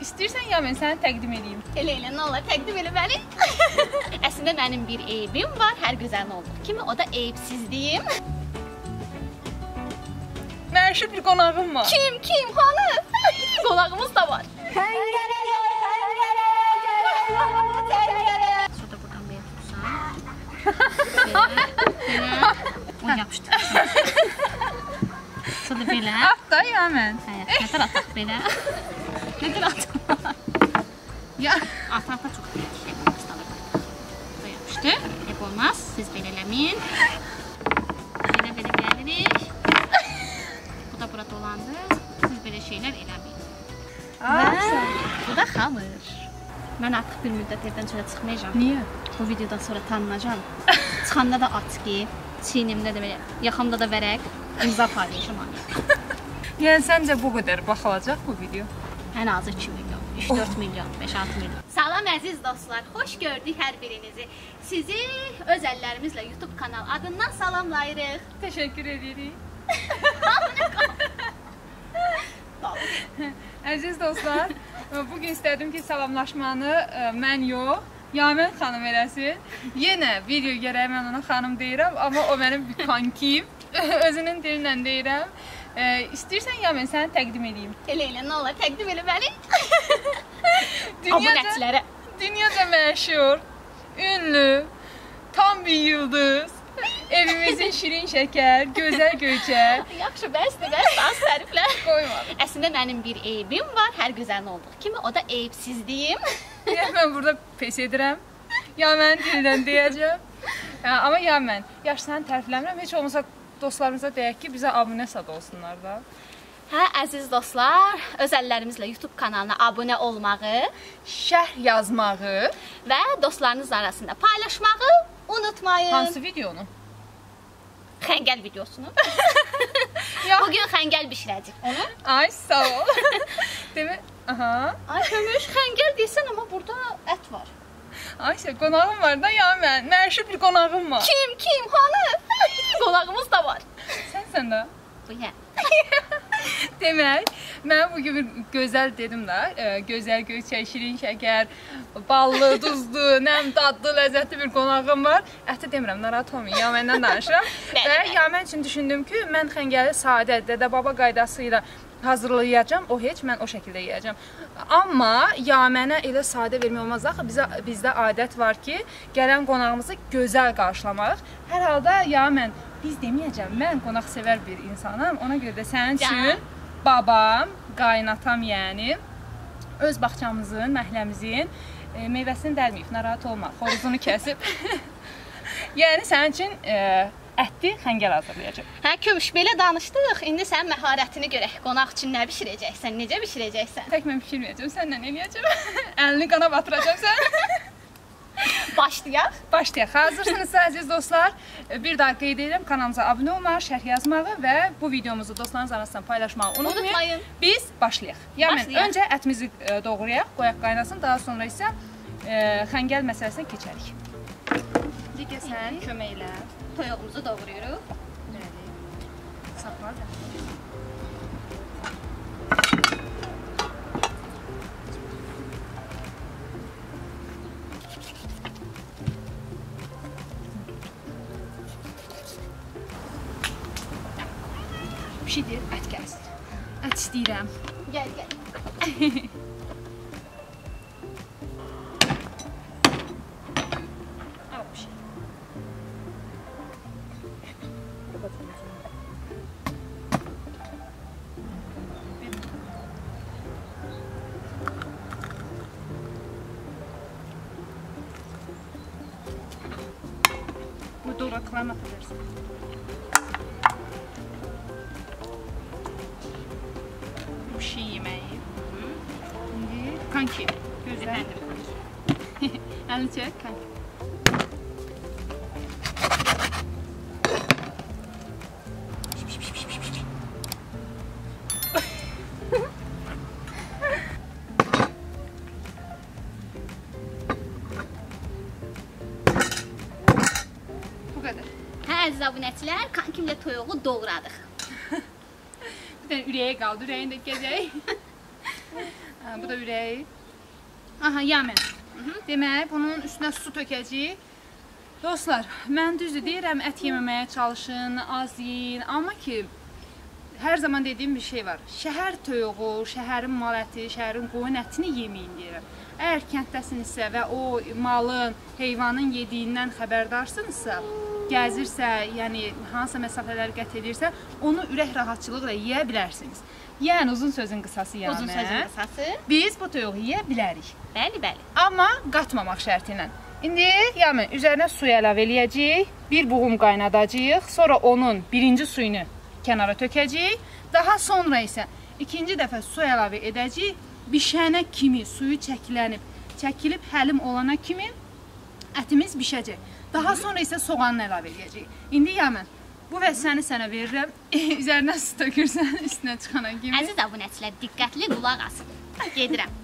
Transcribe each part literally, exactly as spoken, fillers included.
İstəyirsən ya mən səni təqdim edeyim. Elə elə nə olar təqdim elə məni. Əslində mənim bir eybim var, hər gözəlin olduğu kimi, o da eybsizliyim. Məşhur bir qonağım var. Kim, kim, hanı? Qonağımız da var. Təngələ, təngələ, təngələ. Sonra buradan belə tutsan. Belə, belə. O yapışdı. Sonra belə. At da ya mən. Hə, nədir ataq belə? Nədir ataq? Ya. Ataq da çox şey olmaz. Bu yapışdı. Hep olmaz. Siz belə eləməyin. Belə belə gəlirik. Bu da bura dolandı. Siz belə şeylər eləməyin. Və bu da xamır. Mən artıq bir müddət evdən çölə çıxmayacağam. Niyə? Bu videodan sonra tanınacağam. Çıxanda da atqi, çiynimdə də belə, yaxamda da vərəq, imza paylaşım. Yəni səncə bu qədər baxılacaq bu video? Ən azı iki milyon, üç dörd milyon, beş altı milyon. Salam əziz dostlar, xoş gördük hər birinizi. Sizi öz əllərimizlə YouTube kanal adından salamlayırıq. Təşəkkür edirik. Əziz dostlar, bugün istədim ki, salamlaşmanı mən yox, Yamən xanım eləsin. Yenə video gərək mən ona xanım deyirəm, amma o mənim bir kankim. Özünün dilindən deyirəm. İstəyirsən ya mən səni təqdim edeyim. Elə elə nə olar təqdim elə məni. Abunəçilərə. Dünyaca məşhur, ünlü, tam bir yıldız, evimizin şirin şəkər, gözəl göyçək. Yaxşı, bəsdir, bəsdir, az təriflər. Qoymadım. Əslində mənim bir eybim var, hər gözəlin olduğu kimi, o da eybsizliyim. Ya mən burada pes edirəm, ya mən dilindən deyəcəm. Amma ya mən, yaxşı səni tərifləmirəm, heç olmasa dostlarımıza deyək ki, bizə abunə sad olsunlar da. Hə, əziz dostlar, öz əllərimizlə YouTube kanalına abunə olmağı, şərh yazmağı və dostlarınız arasında paylaşmağı unutmayın. Hansı videonu? Xəngəl videosunu. Bugün xəngəl bişirəcək onu. Ay, sağ ol. Demə, aha. Ay, kömüş, xəngəl deyirsən, amma burada ət var. Ayşə, qonağım var da ya mən, məşhur bir qonağım var. Kim, kim, hanı? Qonağımız da var. Sənsən də? Bu yə. Demək, mən bugün bir gözəl dedim də, gözəl göyçək, şirin şəkər, ballı, duzlu, nəm, dadlı, ləzzətli bir qonağım var. Əhdə demirəm, narahat olmayın, ya məndən danışıram. Və ya mən üçün düşündüm ki, mən xəngəli sadə, dədə-baba qaydası ilə hazırlayacağım, o heç, mən o şəkildə yiyəcəm. Amma ya mənə elə sadə vermək olmaz, axı bizə, bizdə adət var ki, gələn qonağımızı gözəl qarşılamaq. Hər halda ya mən, biz deməyəcəm, mən qonaq sevər bir insanım, ona görə də sənin üçün babam, qaynatam yəni, öz bağçamızın, məhləmizin e, meyvəsini dəlməyib, narahat olma, xoruzunu kəsib. Yəni sənin üçün e, ətli xəngəl hazırlayacaq. Hə, kömüş, belə danışdıq. İndi sənin məharətini görək. Qonaq üçün nə bişirəcəksən, necə bişirəcəksən? Tək mən bişirməyəcəm, sənlə eləyəcəm. Əlini qana batıracam sən. Başlayaq. Başlayaq. Hazırsınızsa, əziz dostlar, bir daha qeyd edirəm, kanalımıza abunə olmağı, şərh yazmağı və bu videomuzu dostlarınız arasından paylaşmağı unutmayın. Unutmayın. Biz başlayaq. Yəni, öncə ətimizi doğrayaq, qoyaq qaynasın, daha sonra isə xəngəl məsələsinə keçərik. Digə sən köməklə. Toyuğumuzu doğrayırıq. Bəli. Saxlar da. Bir şey deyir, ət gəlsin. Ət istəyirəm. Gəl, gəl. Bu doğraklarını atabilirsin. Bu şey yeməyi. İndi kanki. Gözlə. Əlini çək, kanki. Əziz abunəçilər, kankimlə toyuğu doğradıq. Bir dənə ürəyə qaldı, ürəyini də gəzək. Hə, bu da ürəyi. Aha, yamen. Demək, bunun üstünə su tökəcəyik. Dostlar, mən düzdür deyirəm, ət yeməməyə çalışın, az yeyin. Amma ki, hər zaman dediyim bir şey var. Şəhər toyuğu, şəhərin mal əti, şəhərin qoyun ətini yeməyin deyirəm. Əgər kənddəsinizsə və o malın, heyvanın yediyindən xəbərdarsınızsa, gəzirsə, yəni hansısa məsafələri qət edirsə, onu ürək rahatçılıqla yeyə bilərsiniz. Yəni uzun sözün qısası yəni. Uzun sözün qısası. Biz bu toyuğu yeyə bilərik. Bəli, bəli. Amma qatmamaq şərti ilə. İndi yəni üzərinə su əlavə eləyəcəyik, bir buğum qaynadacağıq, sonra onun birinci suyunu kənara tökəcəyik, daha sonra isə ikinci dəfə su əlavə edəcəyik, bişənə kimi suyu çəkilənib, çəkilib həlim olana kimi ətimiz bişəcək. Daha sonra isə soğanını əlavə edəcəyik. İndi Yaman, bu vəzifəni sənə verirəm. Üzərinə su tökürsən, üstünə çıxana kimi. Əziz abunəçilər, diqqətli qulaq asın. Gedirəm.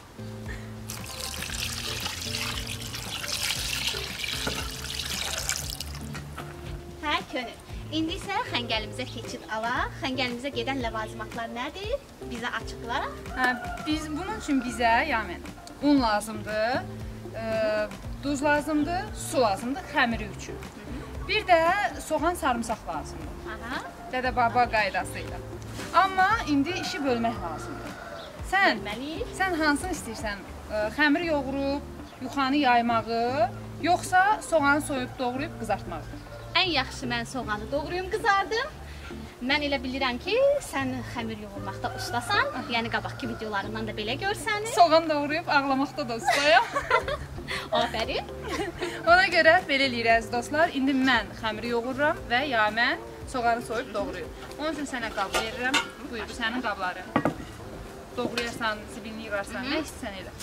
Hə, könül. İndi isə xəngəlimizə keçid alaq. Xəngəlimizə gedən ləvazimatlar nədir? Bizə açıqla. Hə, biz bunun üçün bizə, Yaman, un lazımdır, e, duz lazımdır, su lazımdır xəmiri üçün. Bir də soğan, sarımsaq lazımdır. Aha. Dədə baba qaydası ilə. Amma indi işi bölmək lazımdır. Sən, Bölməliyik. sən hansını istəyirsən? E, xəmir yoğurub, yuxanı yaymağı, yoxsa soğanı soyub, doğrayıb qızartmağı? Ən yaxşı mən soğanı doğrayım, qızardım. Mən elə bilirəm ki, sən xəmir yoğurmaqda ustasan. Yəni qabaqki videolarından da belə görsəniz. Soğan doğrayıb ağlamaqda da ustayam. Afərin. Ona görə belə eləyirik dostlar. İndi mən xəmiri yoğururam və ya mən soğanı soyub doğrayım. Onun üçün sənə qab verirəm. Buyur, sənin qabları. Doğrayarsan, zibilini yığarsan, nə istəsən elə.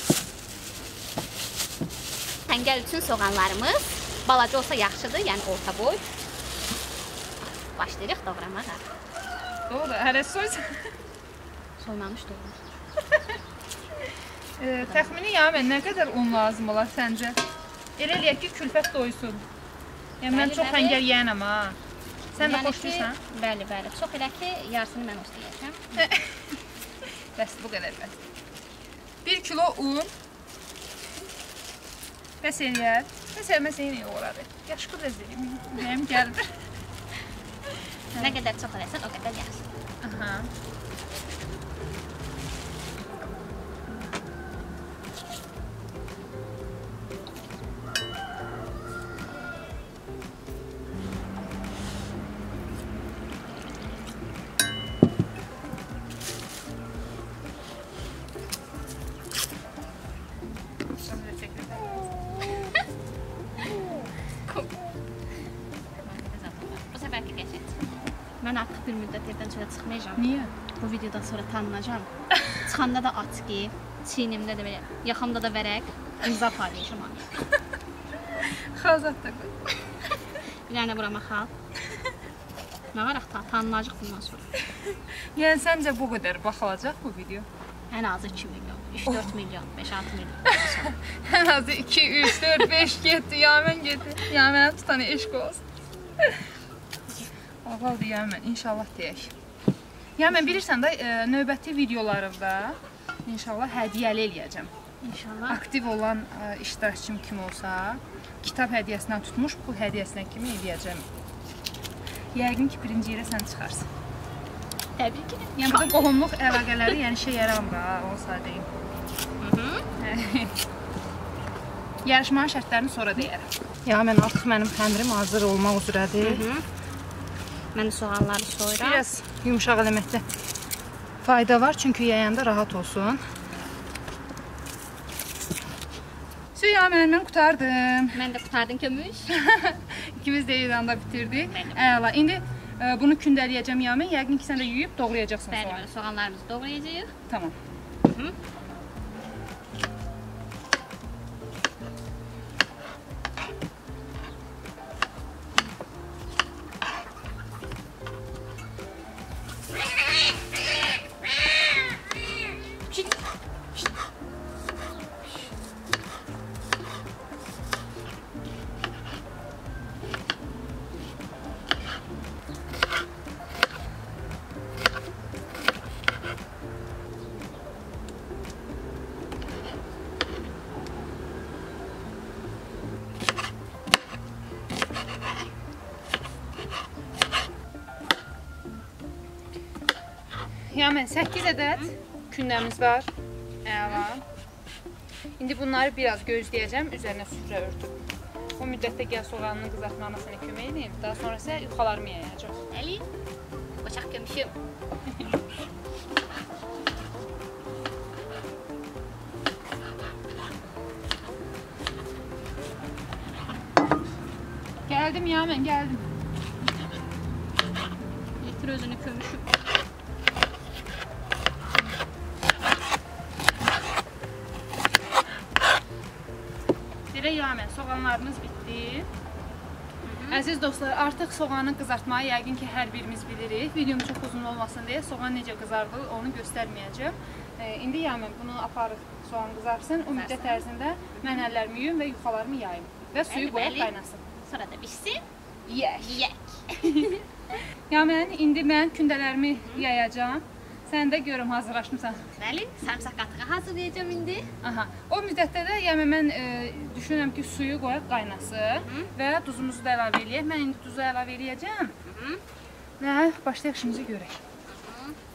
Xəngəl üçün soğanlarımız balaca olsa yaxşıdır, yəni orta boy. Başlayırıq doğramağa. Doğru, hələ soysan. Soymamış doğru. e, təxmini Yaman nə qədər un lazım olar səncə? Elə eləyək ki, külfət doysun. Yəni mən Bəli, çox bəli. xəngəl yeyənəm ha. Sən də Yəni xoşlayırsan? ki, Bəli, bəli. Çox elə ki, yarısını mən istəyəcəm. Bəs bu qədər bəs. bir kilo un. Bəs eləyər. Bəs eləməsə yenə yoğuradı. Yaşqı da zəlim. Mənim gəlmir. Nə qədər çox eləsən, o qədər yaxşı. Aha. Bu səfərki qəşəng. Mən artıq bir müddət evdən çölə çıxmayacağam. Niyə? Bu videodan sonra tanınacağam. Çıxanda da açqı, çiynimdə də belə, yaxamda da vərəq, imza paylaşacağam. Xazat da qoy. Bir dənə burama xal. Nə var axı, tanınacaq bundan sonra. Yəni səncə bu qədər baxılacaq bu video? Ən azı iki milyon, üç dörd milyon, beş altı milyon. Ən azı iki, üç, dörd, beş getdi, Yaman getdi. Yaman'a tutan eşq olsun. Ağaldır Yaman, inşallah deyək. Yaman bilirsən də e, növbəti videolarımda inşallah hədiyyəli eləyəcəm. İnşallah. Aktiv olan e, iştirakçım kim olsa, kitab hədiyyəsindən tutmuş bu hədiyyəsinə kimi eləyəcəm. Yəqin ki, birinci yerə sən çıxarsın. Təbii ki. Yəni bu qohumluq əlaqələri yəni şey yaramır ha, o sadəyim. Hı-hı. Yarışmanın şərtlərini sonra deyərəm. Ya mən artıq mənim xəmirim hazır olmaq üzrədir. Hı-hı. Mən də soğanları soyuram. Biraz yumuşaq eləməkdə fayda var, çünki yayanda rahat olsun. Ya mən, mən qutardım. Mən də qutardın kömüş. İkimiz də eyni anda bitirdik. Əla. İndi e, bunu kündələyəcəm Yaman. Yəqin ki, sən də yuyub doğrayacaqsın Bəli, soğanı. bəli, soğanlarımızı doğrayacağıq. Tamam. Hı. Yəni səkkiz ədəd kündəmiz var. Əla. İndi bunları biraz gözləyəcəm, üzərinə süfrə örtüb. O müddətdə gəl soğanın qızartmağına sənə kömək edeyim. Daha sonra isə yuxalarımı yayacaq. Bəli. Bıçaq gömüşüm. Gəldim ya, mən gəldim. Getir özünü kömüşüm. Belə yağmen, soğanlarımız bitdi. Əziz dostlar, artıq soğanı qızartmayı yəqin ki, hər birimiz bilirik. Videom çox uzun olmasın deyə soğan necə qızardılır, onu göstərməyəcəm. E, indi yağmen, bunu aparıq soğan qızarsın. O müddət ərzində mən əllərimi yuyum və yuxalarımı yayım. Və suyu qoyub qaynasın. Sonra da pişsin. Yeyək. Yeyək. Yağmen, indi mən kündələrimi yayacağam. Sən də görüm, hazırlaşmısan. Bəli, sarımsaq qatığı hazırlayacağım indi. Aha. O müddətdə də yəni mən e, düşünürəm ki, suyu qoyaq qaynasın Hı -hı. və duzumuzu da əlavə eləyək. Mən indi duzu əlavə eləyəcəm. Hı -hı. Və başlayaq işimizi görək. Hı -hı.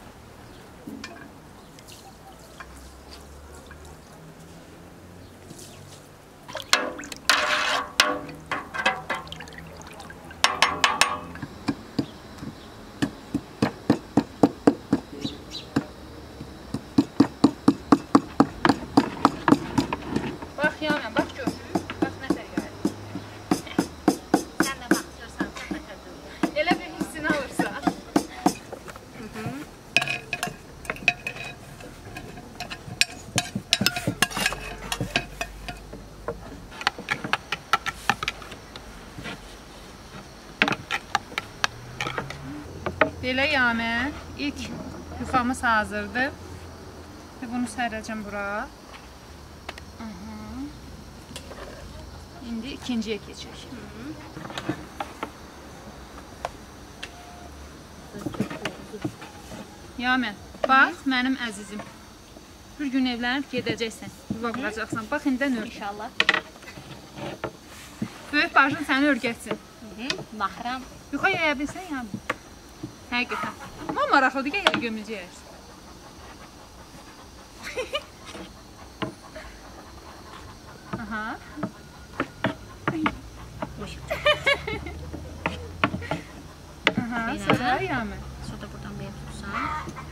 Belə yağmen, ilk yufamız hazırdır və bunu sərəcəm bura. Aha. İndi ikinciyə keçək. Yağmen, bax mənim əzizim. Bir gün evlənib gedəcəksən, yuva quracaqsan. Bax, indidən ör. İnşallah. Böyük bacın səni örgətsin. Mahram. Yuxa yaya bilsən yağmen. Həqiqətən. Amma maraqlıdır ki, yer gömüləcək yersin. Aha. Aha, sonra yağmen. Sonra buradan bir tutsan.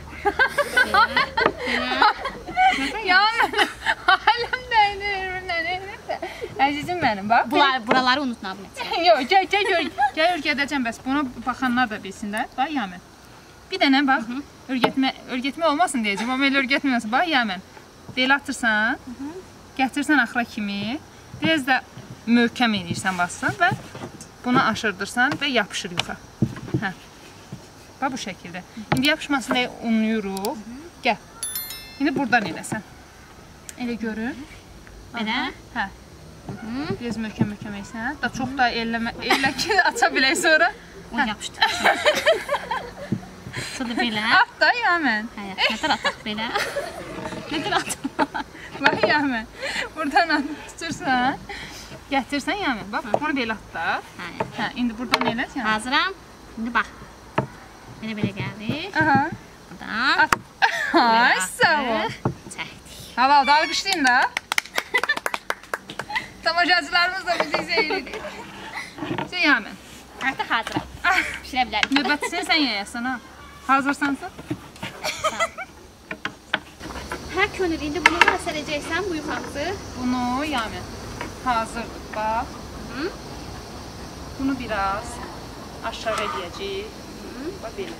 Yağmen, aləm dəyinir, nənə. Əzizim mənim, bax. Bunlar, buraları unutma abunə. Yox, gəl, gəl, gör. Gəl örgədəcəm bəs. Buna baxanlar da bilsinlər. Bax, yağmen. Bir dənə bax, örgətmə, örgətmə olmasın deyəcəm, amma elə örgətməyəsin. Bax, yağmen. Belə atırsan, gətirsən axıra kimi, biraz da möhkəm eləyirsən bassan və bunu aşırdırsan və yapışır yuxa. Hə. Bax, bu şəkildə. İndi yapışmasın deyə unlayırıq. Gəl. İndi buradan eləsən. Elə görür. Belə? Hə. Biraz möhkəm-möhkəm elsən. Da çox da elləmə, ellə ki, aça bilək sonra. O yapışdı. Sonra belə. At da yağmen. Hə, nədir ataq belə? Nədir ataq? Bax yağmen. Buradan at tutursan. Gətirsən yağmen. Bax, bunu belə at da. Hə, indi buradan elə. Hazıram. İndi bax. Belə belə gəldik. Aha. Buradan. At. Ay, sağ ol. Çəkdik. Hava, alqışlayın da. Tamaşacılarımız da bizi izləyirik. Sən yağmen. Artıq hazıram. Pişirə bilərim. Növbətisini sən yayasın ha. Hazırsansa? Hə, Könül, indi bunu da sərəcəksən bu yufamızı. Bunu yağmen. Hazırdır, bax. Hı? Bunu biraz aşağı eləyəcəyik. Bax, belə.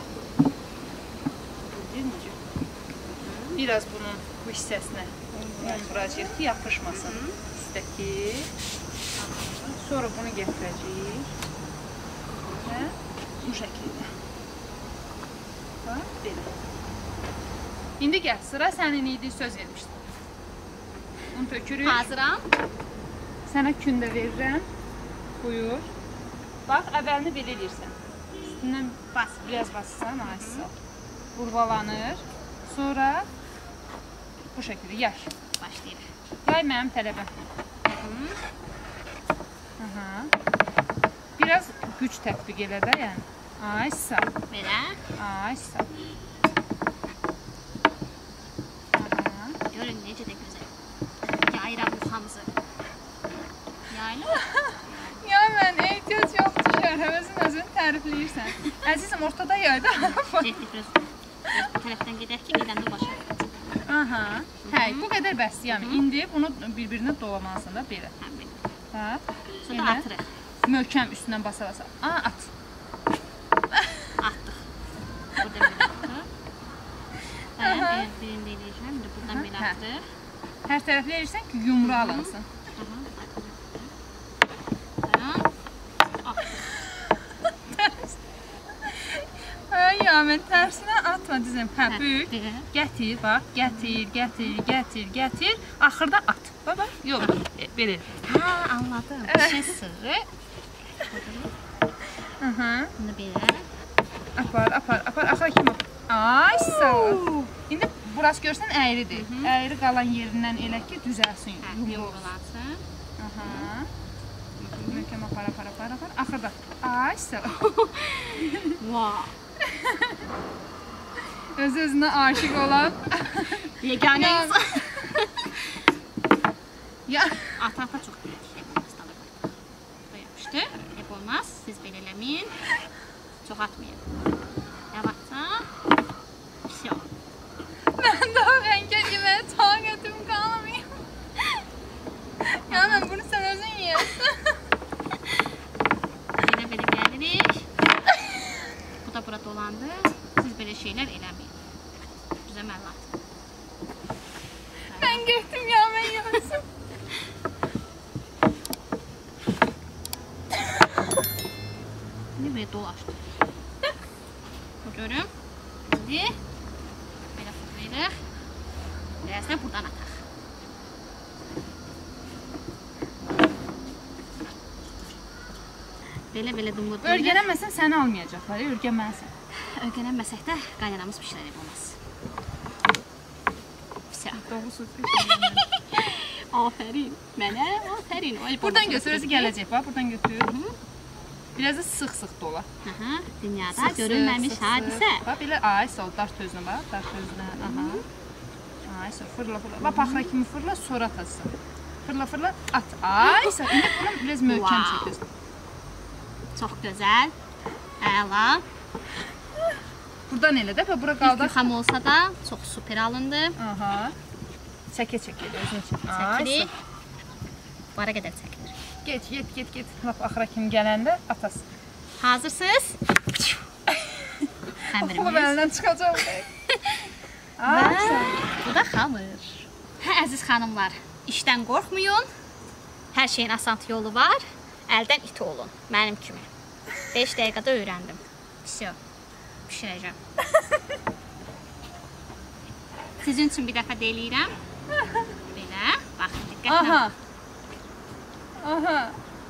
Necə? Biraz bunun bu hissəsinə vuracaq ki, yapışmasın. Üstəki. Sonra bunu gətirəcəyik. Və bu şəkildə. Bax, belə. İndi gəl, sıra sənin idi, söz vermişdim. Bunu tökürük. Hazıram. Sənə kündə verirəm. Buyur. Bax, əvvəlini belə eləyirsən. Üstündən bas, biraz basırsan, ayısı. Vurvalanır. Sonra bu şəkildə yay. Başlayırıq. Yay mənim tələbəm. Aha. Biraz güc tətbiq elə də, yəni. Aysa. Belə. Aysa. Tam ortada yaydı. Getdik biraz. Bu tərəfdən gedək ki, gedəndə başa. Aha. Hə, bu qədər bəsdir. Yəni indi bunu bir-birinə dolamalısan da belə. Hə, belə. Hə. Sonra atırıq. Möhkəm üstündən basa-basa. Aa, at. Atdıq. Burada belə atdıq. Hə, birində eləyəcəm. İndi buradan belə atdıq. Hər tərəfli eləyirsən ki, yumru alınsın. Ya, mən tərsinə atma dizim. Hə, büyük. Gətir, bax. Gətir, gətir, gətir, gətir. Axırda at. Baba, yox, belə. Hə, anladım. İşin sırrı. Bunu belə. Apar, apar, apar. Axıra kimi apar. Ay, sağ ol. İndi burası görsən əyridir. Əyri qalan yerindən elə ki, düzəlsin. Yumrulansın. Möhkəm apar, apar, apar, apar. Axırda. Ay, sağ ol. Vau. Öz-özünə aşiq olan. Yeganə insan. Ata-ata çox deyək. Bu yapışdı. Hep olmaz. Siz belə eləməyin. Çox atmayın. Yavaşca. Всё. Mən daha rəngə yeməyə taqətim qalmayım. Ya, mən bunu sən özün yeyəsən. Belə-belə gəlirik. Bu da bura dolandı. Siz belə şeylər eləməyin. Bizə məlumat. Mən getdim ya, mən yiyəsin. İndi belə dolaşdı. Bu görüm. İndi belə fırlayırıq. Biraz da buradan ataq. Belə-belə dumlur. Örgənəməsən səni almayacaqlar, örgənməsən. Örgənənməsək də qaynanamız pişirər olmaz. Всё. Doğrusu. Afərin. Mənə afərin. Buradan götür, özü gələcək, bax, buradan götür. Biraz da sıx-sıx dola. Aha, dünyada görünməmiş hadisə. Bax, belə ay, sol, daş tözünə bax, daş tözünə. Aha. Ay, sol, fırla, fırla. Bax, paxra kimi fırla, sonra atasın. Fırla, fırla, at. Ay, sol. İndi bunu biraz möhkəm çəkirsən. Çox gözəl. Əla. Buradan elə də, bura qaldı. İlk yuxam olsa da çox super alındı. Aha. Çəkə-çəkə, özünü çək. Çəkirik. Bara qədər çəkilir. Geç, get, get, get. Lap axıra kimi gələndə atasın. Hazırsınız? Xəmirimiz. O, məndən çıxacaq. Bu da xamır. Hə, əziz xanımlar, işdən qorxmayın. Hər şeyin asan yolu var. Əldən iti olun, mənim kimi. beş dəqiqədə öyrəndim. Всё. Pişirəcəm. Sizin üçün bir dəfə deliyirəm. Belə, baxın, diqqətlə. Aha. Aha.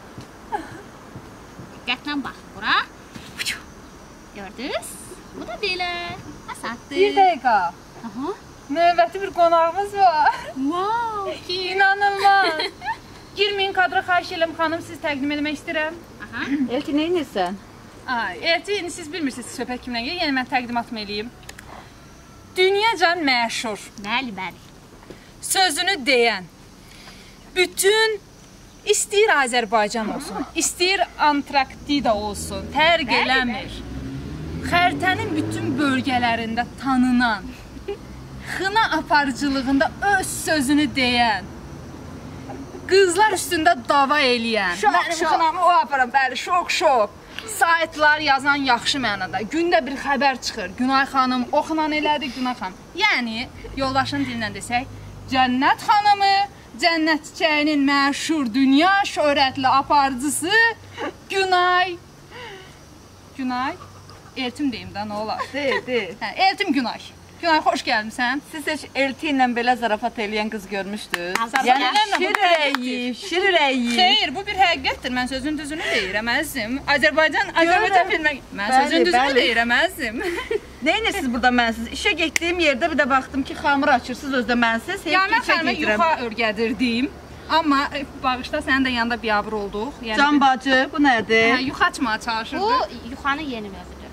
Diqqətlə bax bura. Gördünüz? Bu da belə. Asaddır. Bir dəqiqə. Aha. Növbəti bir qonağımız var. Wow. İnanılmaz. Girməyin kadra, xahiş edirəm xanım, siz təqdim etmək istəyirəm. Aha. Elti, nə edirsən? Ay, Elti, indi siz bilmirsiniz söhbət kimdən gəlir, yəni mən təqdimatımı eləyim. Dünyacan məşhur. Bəli, bəli. Sözünü deyən, bütün istəyir Azərbaycan olsun, istəyir Antarktida olsun, tərq eləmir. Xəritənin bütün bölgələrində tanınan, xına aparıcılığında öz sözünü deyən, qızlar üstündə dava eləyən, mənim xınamı o aparam, bəli, şok, şok. Saytlar yazan yaxşı mənada, gündə bir xəbər çıxır, Günay xanım o xınan elədi, Günay xanım. Yəni, yoldaşın dilindən desək, Cənnət xanımı, Cənnət çiçəyinin məşhur dünya şöhrətli aparıcısı Günay. Günay, Eltim deyim də, nə olar? Deyil, deyil. Hə, Eltim Günay. Günay, xoş gəlmişsən. Siz heç Elti ilə belə zarafat eləyən qız görmüşdünüz? Zarafat Yəni, eləyən şir ürəyi, şir ürəyi. Xeyr, bu bir həqiqətdir. Mən sözün düzünü deyirəm, əzizim. Azərbaycan, Azərbaycan filmə... Mən sözün düzünü deyirəm, əzizim. Nə edirsiniz burada mənsiz? İşə getdiyim yerdə bir də baxdım ki, xamır açırsınız özdə mənsiz. Ya, mən xanıma yuxa örgədirdim. Amma bağışda sənin də yanında biabır olduq. Can bacı, bu nədir? Hə, yuxa açmağa çalışırdıq. Bu, yuxanın yeni növüdür.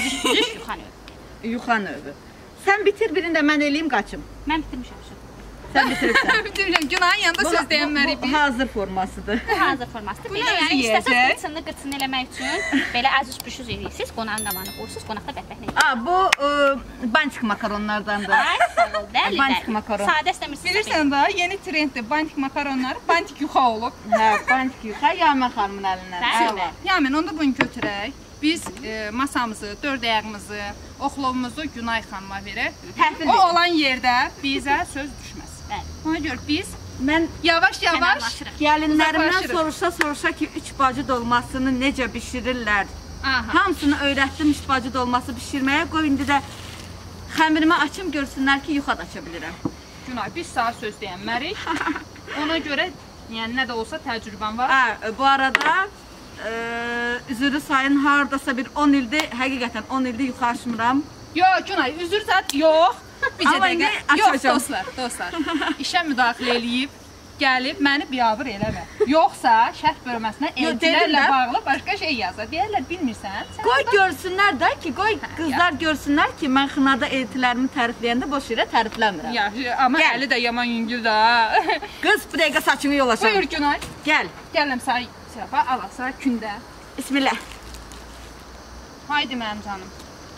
Yuxa növü. Yuxa növü. Sən bitir, birində mən eləyim, qaçım. Mən bitirmişəm. Sən bitiribsən. Bitirmişəm. Günayın yanında söz deyənmərik Bu biz. hazır formasıdır. Bu hazır formasıdır. Belə özü yəni yeyəcək. istəsəz qırçınlı qırçınlı eləmək üçün belə əziz püşüz edirsiniz. Qonağın damağını qoyursunuz, qonaq da bətbəklə yeyir. Aa, bu e, bantik makaronlardandır. Ay, sağ ol. Bəli, Bantik bəli. makaron. Sadə istəmirsiniz. Bilirsən də, yeni trenddir. Bantik makaronlar, bantik yuxa olub. Hə, bantik yuxa Yaman xanımın əlindən. Bəli. Yamin, onda bunu götürək. Biz e, masamızı, dörd ayağımızı, oxlovumuzu Günay xanıma verək. Təhvil O ver. olan yerdə bizə söz düşməz. Bəli. Ona görə biz Mən yavaş-yavaş Kənarlaşırıq. gəlinlərimdən Uzaqlaşırıq. soruşa soruşa ki, üç bacı dolmasını necə bişirirlər. Aha. Hamısını öyrətdim üç bacı dolması bişirməyə. Qoy indi də xəmirimi açım görsünlər ki, yuxa da aça bilirəm. Günay, biz saat söz deyənmərik. Ona görə, yəni nə də olsa təcrübəm var. Hə, bu arada e, üzürü sayın hardasa bir on ildir, həqiqətən on ildir yuxa açmıram. Yox, Günay, üzr zət, yox. Bizə Amma indi dəqiqə, yox, açacağam. dostlar, dostlar. İşə müdaxilə eləyib, gəlib məni biabır eləmə. Yoxsa şərh bölməsinə Yo, elçilərlə dedim də. bağlı başqa şey yazır. Deyərlər, bilmirsən. Sən Qoy görsünlər də ki, qoy qızlar görsünlər ki, mən xınada eltilərimi tərifləyəndə boş yerə tərifləmirəm. Ya, amma Gəl. əli də yaman yüngül də. Qız, bu dəqiqə saçımı yolaşam. Buyur Günay. Gəl. Gələm sənə səhvə, alasa kündə. Bismillah. Haydi mənim canım.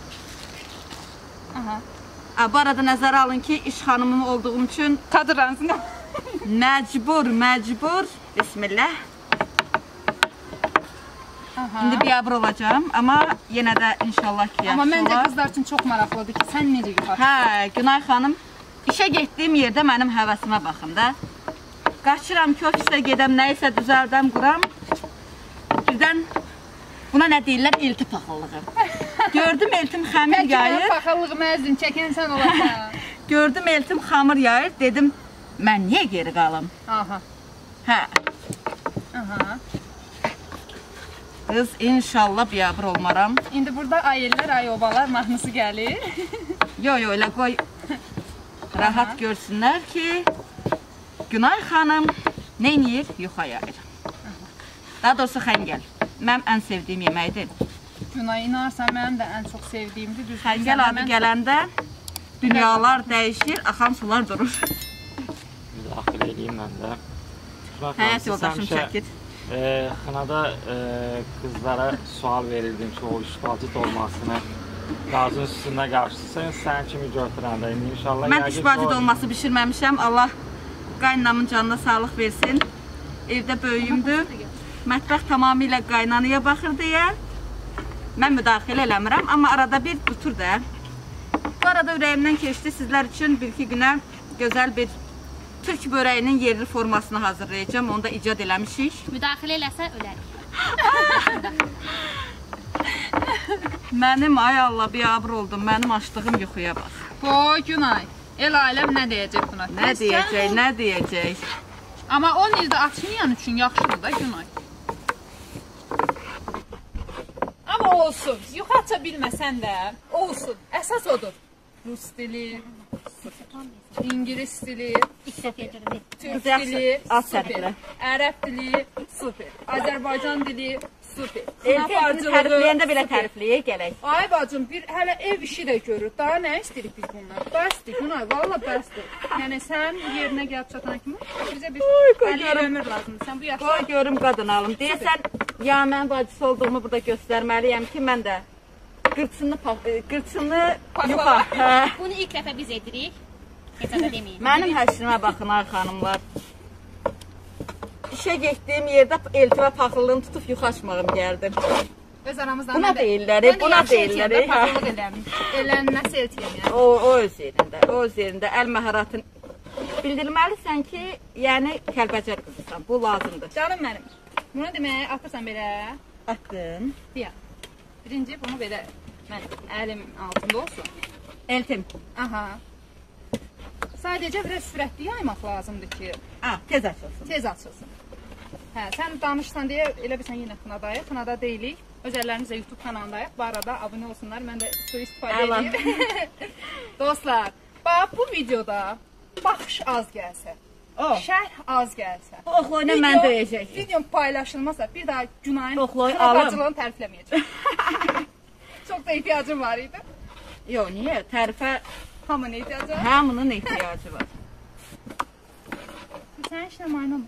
Aha. Ha, bu arada nəzərə alın ki, iş xanımım olduğum üçün Kadırlansın. məcbur, məcbur. Bismillah. Aha. İndi biabır olacağım, amma yenə də inşallah ki, yaxşı Amma məncə olar. qızlar üçün çox maraqlıdır ki, sən necə yuxarı? Hə, Günay xanım, işə getdiyim yerdə mənim həvəsimə baxın da. Qaçıram ki, ofisə gedəm, nəyisə düzəldəm, quram. Birdən buna nə deyirlər? Elti paxıllığı. Gördüm eltim xəmir Bəlkə yayır. mən paxıllıq məzdin, çəkən sən olasan. Gördüm eltim xamır yayır. Dedim, mən niyə geri qalım? Aha. Hə, Aha. qız inşallah biabır olmaram. İndi burada ayellər, ay obalar mahnısı gəlir. Yo, yo, elə qoy. Rahat görsünlər ki, Günay xanım neyniyir? Yuxa yayır. Daha doğrusu xəngəl. Mənim ən sevdiyim yeməkdir. Günay, inarsan mənim də ən çox sevdiyimdir. Düzdür. Xəngəl adı gələndə dünyalar dəyişir, axan sular durur. Daxil edeyim mən də. Həyat yoldaşım çəkir. E, xınada e, qızlara sual verirdim ki, o işbacı dolmasını qazın üstündə qarşısın, sən kimi götürəndə. İndi inşallah Mən yəqin işbacı ki, o- dolması bişirməmişəm. Allah qaynanamın canına sağlıq versin. Evdə böyüyümdür. Mətbəx tamamilə qaynanaya baxır deyə mən müdaxilə eləmirəm, amma arada bir tutur da. Bu arada ürəyimdən keçdi sizlər üçün bir-iki günə gözəl bir Türk börəyinin yerli formasını hazırlayacağım. Onu da icad eləmişik. Müdaxilə eləsə ölərik. Mənim ay Allah biabır oldum. Mənim açdığım yuxuya bax. Boy Günay. El aləm nə deyəcək buna? Nə deyəcək, nə deyəcək? Amma on ildə açmayan üçün yaxşıdır da Günay. Amma olsun. Yuxa aça bilməsən də olsun. Əsas odur. Rus dili, İngilis dili, Türk dili, Az super. sərflə. Ərəb dili, super. Azərbaycan dili, super. Eltini tərifləyəndə belə tərifləyə gələk. Ay bacım, bir hələ ev işi də görür. Daha nə istəyirik biz bunlar? Bəsdir, Günay, valla bəsdir. Yəni sən yerinə gəlib çatan kimi bizə bir qoy əli ömür lazımdır. Sən bu yaşda Qoy görüm qadın alım. Deyəsən, ya mən bacısı olduğumu burada göstərməliyəm ki, mən də qırçınlı, qırçınlı yuxa. Hə. Bunu ilk dəfə biz edirik. Heç də deməyin. Mənim həşrimə baxın ay xanımlar. İşə getdiyim yerdə eltivə paxıllığını tutub yuxa açmağım gəldim. öz aramızda Buna mən də- deyirlər, mən də buna yaxşı deyirlər, eltiyəm, hə. paxıllıq eləm. Elənməsi eltiyəm yəni. O, o öz yerində, o öz yerində əl məharətin bildirməlisən ki, yəni Kəlbəcər qızısan. Bu lazımdır. Canım mənim. Bunu demək atırsan belə. Atdın. Deyə. Birinci bunu belə mən əlim altında olsun. Eltim. Aha. Sadəcə biraz sürətli yaymaq lazımdır ki, Ah, tez açılsın. tez açılsın. Hə, sən danışsan deyə elə bilsən yenə Xınadayıq. Xınada deyilik. Öz əllərimizlə YouTube kanalındayıq. Bu arada abunə olsunlar. Mən də su istifadə Əla. edeyim. Dostlar, bax bu videoda baxış az gəlsə, O, şərh az gəlsə, bu oxloyuna mən döyəcək. Videom paylaşılmasa bir daha Günayın Oxloy alım. xınabacılığını tərifləməyəcəm. Çox da ehtiyacım var idi. Yox, niyə? Tərifə Hamının ehtiyacı var. hamının ehtiyacı var. Sən işlə mayna.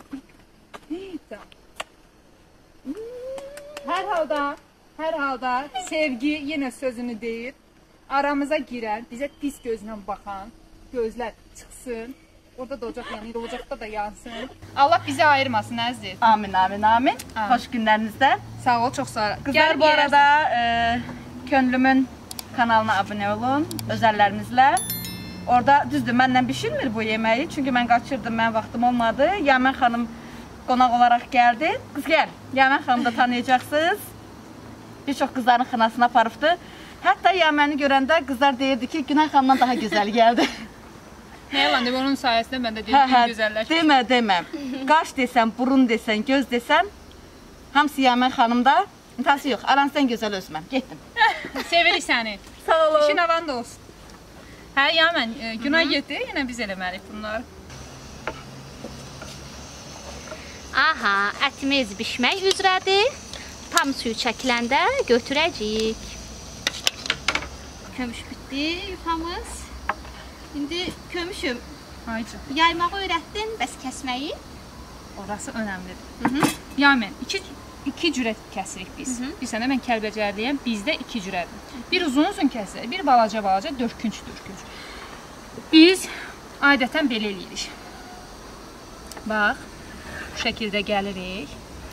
Hər halda, hər halda sevgi yenə sözünü deyir. Aramıza girən, bizə pis gözlə baxan gözlər çıxsın. Orada da ocaq yanır, ocaqda da yansın. Allah bizi ayırmasın, əziz. Amin, amin, amin. Amin. Xoş günlərinizdə. Sağ ol, çox sağ ol. Qızlar, bu arada e, Könlümün kanalına abunə olun, özəllərimizlə. Orada düzdür, mənlə bişirmir bu yeməyi. Çünki mən qaçırdım, mənim vaxtım olmadı. Yəmən xanım qonaq olaraq gəldi. Qız gəl, Yəmən xanımı da tanıyacaqsınız. Bir çox qızların xınasına aparıbdı. Hətta Yəməni görəndə qızlar deyirdi ki, Günay xanımdan daha gözəl gəldi. Nə yalan deyim, onun sayəsində mən də deyim ki, gözəlləşdim. Demə, demə. Qaş desən, burun desən, göz desən, hamısı Yəmən xanımda. İntihası yox, aranızdan gözəl özməm. Getdim. Sevirik səni. Sağ olun. İşin avan da olsun. Hə, Yəmən, e, Günay getdi, yenə biz eləməliyik bunları. Aha, ətimiz bişmək üzrədir. Tam suyu çəkiləndə götürəcəyik. Kömüş bitdi yufamız. İndi kömüşüm, Aycım, yaymağı öyrətdin, bəs kəsməyi? orası önəmlidir. Hı -hı. Yəmən, iki, iki cürə kəsirik biz. Bir sənə mən Kəlbəcərliyəm, bizdə iki cürədir. Bir uzun uzun kəsirik, bir balaca balaca, dörtkünc dörtkünc. Biz adətən belə eləyirik. Bax, bu şəkildə gəlirik.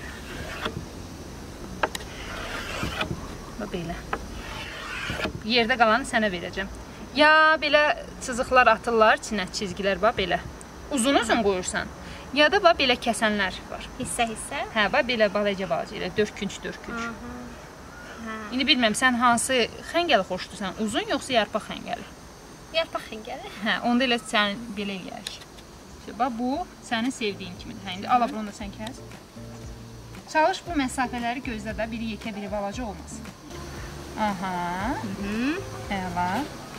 Bax, belə. Yerdə qalanı sənə verəcəm. Ya belə çızıqlar atırlar, çinət çizgilər, bax, belə. Uzun-uzun qoyursan. Ya da bax, belə kəsənlər var. Hissə-hissə. Hə, bax, belə balaca-balaca elə, dörtkünc dörtkünc. İndi bilmirəm, sən hansı xəngəli xoşdursan, uzun yoxsa yarpaq xəngəli? Yarpaq xəngəli. Hə, onda elə sən belə eləyərik. Bax, bu sənin sevdiyin kimidir. Hə, indi ala bunu da sən kəs. Çalış bu məsafələri gözlə də, biri yekə, biri balaca olmasın. Aha. Əla.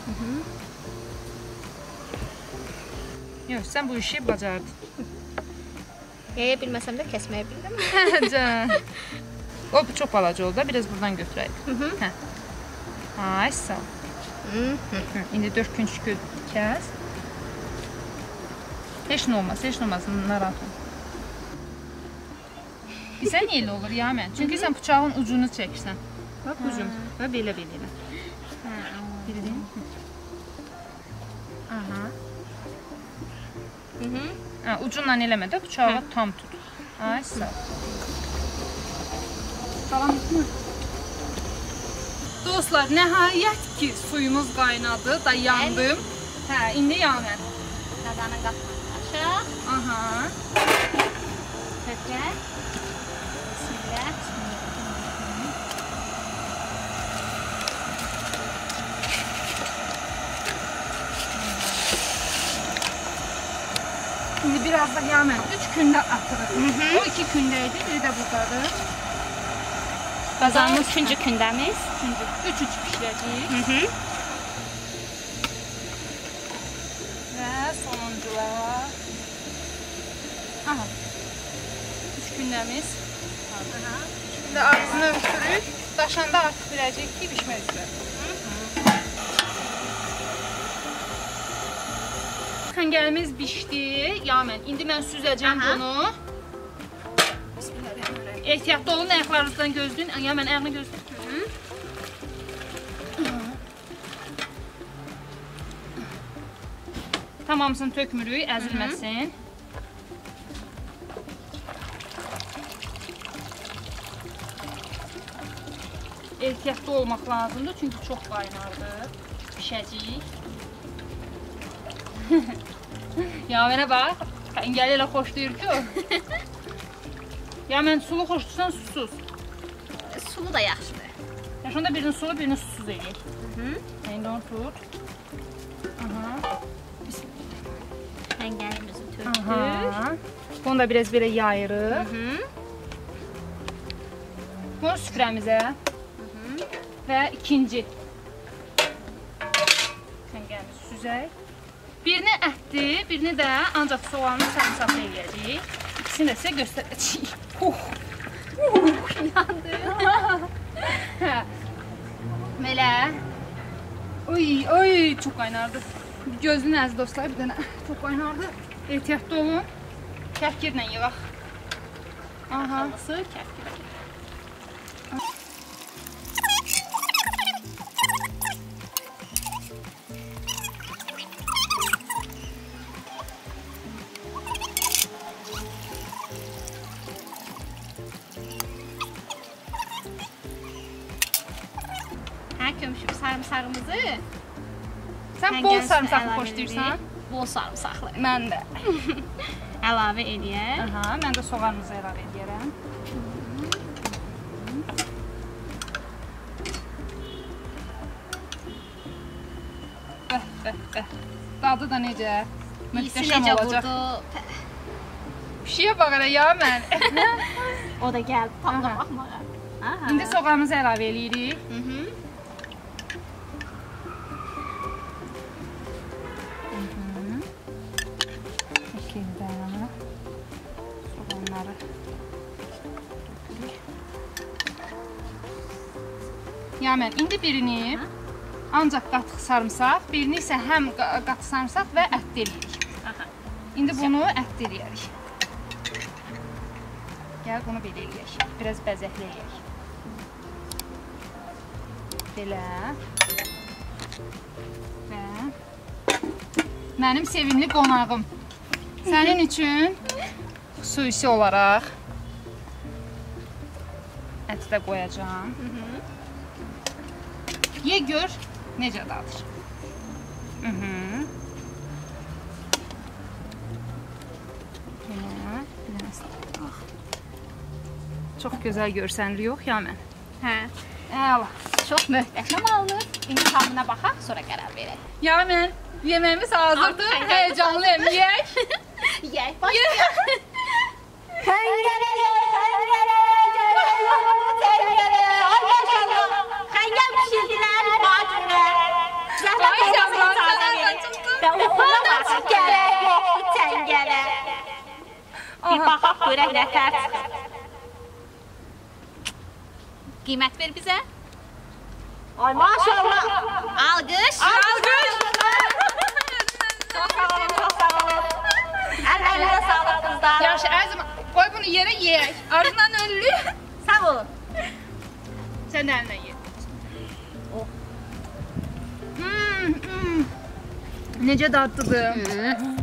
Yox, sən bu işi bacardın. Yeyə bilməsəm də kəsməyə bildim. Can. O, bu çox balaca oldu da, biraz buradan götürəyik. Hə. Ay, sağ ol. İndi dörtkünc kəs. Heç nə olmaz, heç nə olmaz, narahat ol. Bizə niyə elə olur ya mən? Çünki sən bıçağın ucunu çəkirsən. Bax, ucum. Və belə-belə elə. Bildin? Aha. Hə, ucundan eləmə də, bıçağı tam tut. Ay, sağ ol. Salam etmə. Dostlar, nəhayət ki, suyumuz qaynadı, dayandım. Hə, indi Yəmən. Qazanın qapını açaq. Aha. Tökək. Bismillah. Şimdi biraz da Yəmən üç gündə atırıq. O iki gündəydi, biri də buradadır. Qazanın üçüncü gündəmiz. Üç-üç pişirəcəyik. Və sonuncular. Aha. Üç gündəmiz. Şimdi ağzını örtürük. Daşanda artıq biləcək ki, pişmək üzrə. Xəngəlimiz bişdi. Yəmən, indi mən süzəcəm bunu. Bismillahirrahmanirrahim. Ehtiyatlı olun, ayaqlarınızdan gözləyin. Yəmən, ayağını gözləyin. Tam hamısını tökmürük, əzilməsin. Ehtiyatlı olmaq lazımdır, çünki çox qaynardı. Pişəcək. Yəmənə bax, xəngəli elə xoşlayır ki o. Yəmən, sulu xoşdursan, susuz. Sulu da yaxşıdır. Yaşında birini sulu, birini susuz eləyək. İndi onu tut. Xəngəlimizi tökdük. Bunu da biraz belə yayırıq. Bunu süfrəmizə. Və ikinci xəngəlimizi süzək. Birini ətdi, birini də ancaq soğanlı sarımsaqlı eləyəcəyik. İkisini də sizə göstərəcəyik. Huh! Yandı. Belə. Oy, oy, çox qaynardı. Gözünün əziz dostlar, bir dənə çox qaynardı. Ehtiyatlı olun. Kəfkirlə yığaq. Aha. Halısı kəfkirə. Hə, kömüşüm sarımsağımızı. Sən bol sarımsaqlı xoşlayırsan? Bol sarımsaqlı. Mən də. Əlavə eləyək. Aha, mən də soğanımızı əlavə edirəm. Bəh, bəh, bəh. Dadı da necə? Möhtəşəm olacaq. Vurdu. Pişiyə bax elə ya mən. O da gəldi tam da baxmağa. Aha. İndi soğanımızı əlavə eləyirik. Mhm. Şəkildə soğanları. Ya mən indi birini ancaq qatıq sarımsaq, birini isə həm qatıq sarımsaq və ətli eləyirik. Aha. İndi bunu ətli eləyərik. Gəl bunu belə eləyək. Biraz bəzəkli eləyək. Belə. Və mənim sevimli qonağım. Sənin üçün xüsusi olaraq əti də qoyacağam. Ye gör necə dadır. Mhm. Belə, biraz. Çox gözəl görsənir, yox ya mən. Hə. Əla. Çox möhtəşəm alınır. İndi tamına baxaq, sonra qərar verək. Ya mən yeməyimiz hazırdır. Ay, ay, Heyecanlıyım. Yeyək. Yeyək, başlayaq. Xəngəl pişirdilər, bacılar. Ay, Şəmran, sənə çıxdı. Və oxuna baxıb gələk, yoxdur çəngələ. Bir baxaq görək nə tərz. Qiymət ver bizə. Ay, maşallah. Alqış. Alqış. Çox sağ olun, çox sağ olun. Əllərinizə sağlıq qızlar. Yaxşı, əzim, qoy bunu yerə yeyək. Arzudan önlü. Sağ olun. Sən də əlinə ye. Hmm, hmm. Necə dadlıdır.